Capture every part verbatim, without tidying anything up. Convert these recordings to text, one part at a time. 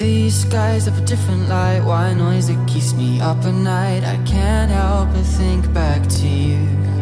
These skies have a different light, white noise that keeps me up at night. I can't help but think back to you.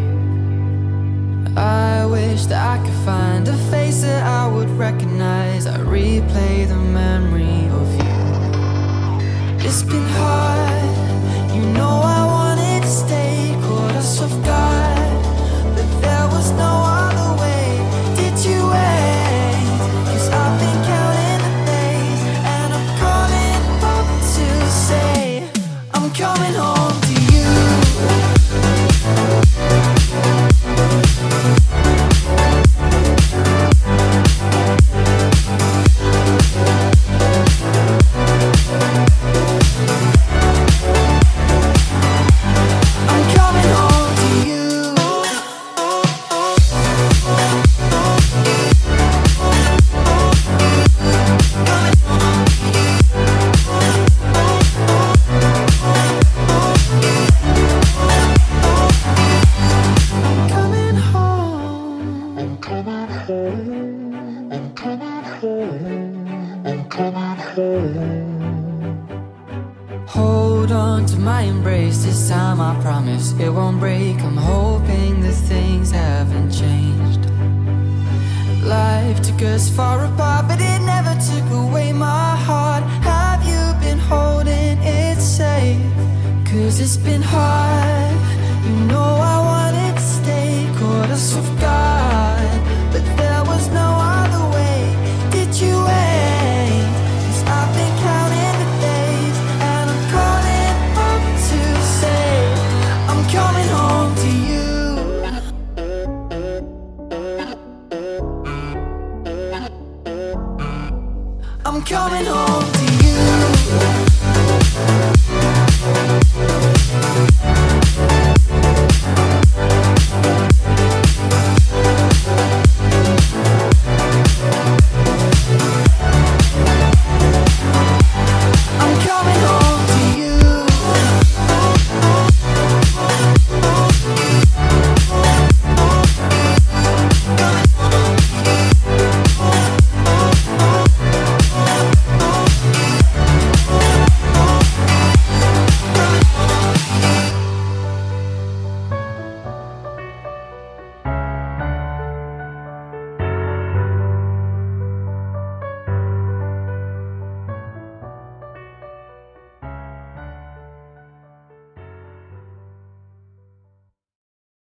I wish that I could find a face that I would recognize. I replay the memory of you. It's been hard, you know I wanted to stay, caught us off guard, but there was no other way. Did you wait? 'Cause I've been counting the days, and I'm calling up to say I'm coming home to you. Hold on to my embrace, this time I promise it won't break. I'm hoping that things haven't changed. Life took us far apart, but it never took away my heart. Have you been holding it safe? 'Cause it's been hard, you know I wanted to stay, caught us off guard, but there was no other way. Did you wait? 'Cause I've been counting the days, and I'm calling up to say I'm coming home to you. I'm coming home to you.